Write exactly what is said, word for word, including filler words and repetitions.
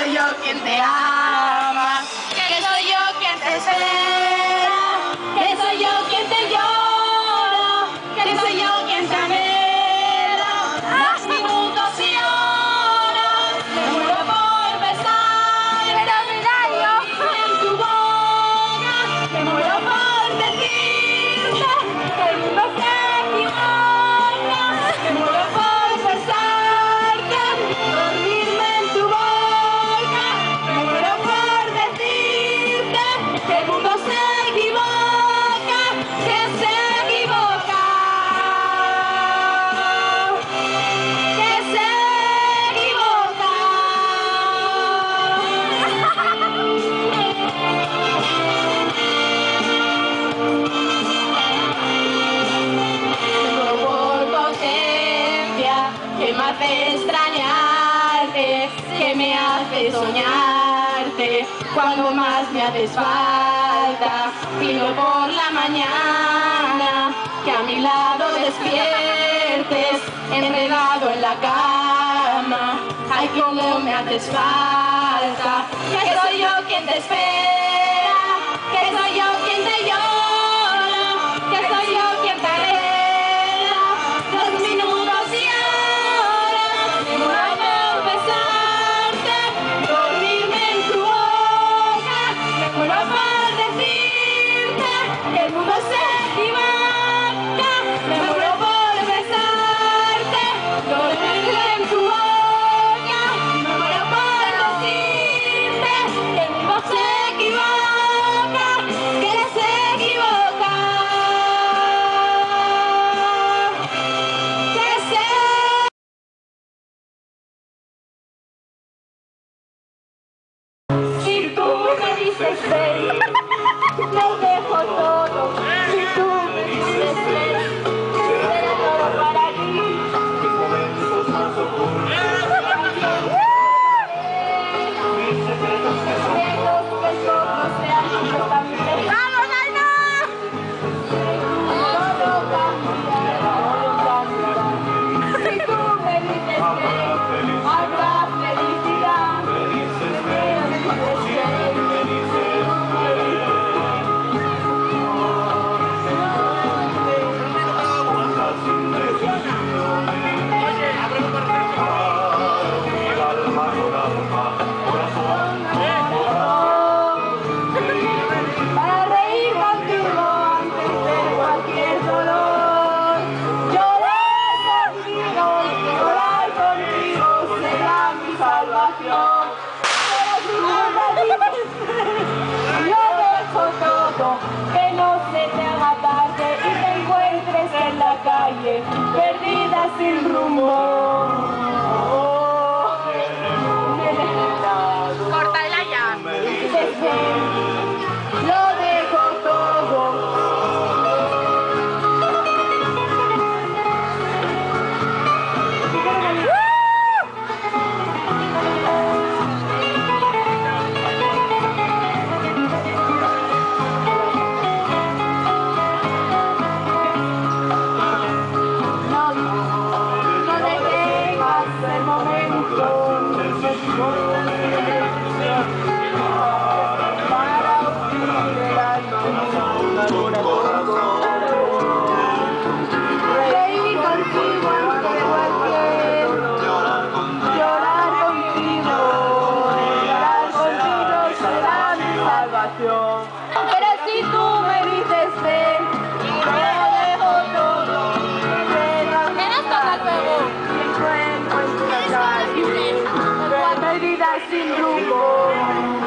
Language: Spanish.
soy yo quien te ama, que soy yo quien te espera, que soy yo quien te llora, que soy yo quien te anhela. Los minutos y horas me muero por besar en tu boca, me muero por decirte que el mundo se equivoca, me muero por besarte, dormirme en tu boca, me muero por decirte que el mundo se equivoca, que se equivoca, que se equivoca. Por tu ausencia que me hace extrañarte, que me hace soñarte cuando más me haces falta. Pido por la mañana que a mi lado despiertes, enredado en la cama. Ay, cómo me haces falta, que soy yo quien te espera, que soy yo quien te llora, que soy yo quien te anhela. Los minutos y horas me muero por besarte, dormirme en tu boca, me muero por decirte que el mundo se equivoca, me muero por besarte, dormirme en tu boca, me muero por decirte que el mundo se equivoca, que se equivoca, que se Si tú me dices ven, lo dejo todo. Si tú me dices ven, será todo para ti. Mis momentos más oscuros, mis secretos que son Secretos que solo sean tuyos también. ¡Vamos, Naina! Todo cambiará, todo cambiará. Si tú me dices ven, habrá felicidad. me dices Me ven, dices ven. me dices ven. Cuántas indecisiones, el alma con alma, corazón con corazón. Para reír contigo antes de cualquier dolor. Llorar contigo, llorar contigo será mi salvación. Pero si no me dices ven, yo dejo todo, que no se te haga tarde y te encuentres en la calle, perdida sin rumbo. Córtala ya. Me dices Dices ven, lo dejo todo. No, no detengas el momento para unir el alma en un corazón. Reír contigo ante cualquier llorar contigo, llorar contigo, llorar contigo será mi salvación. Pero si tú me dices ven, yo dejo todo, menos toca luego. Y encuentro en tu calle, perdida sin rumbo.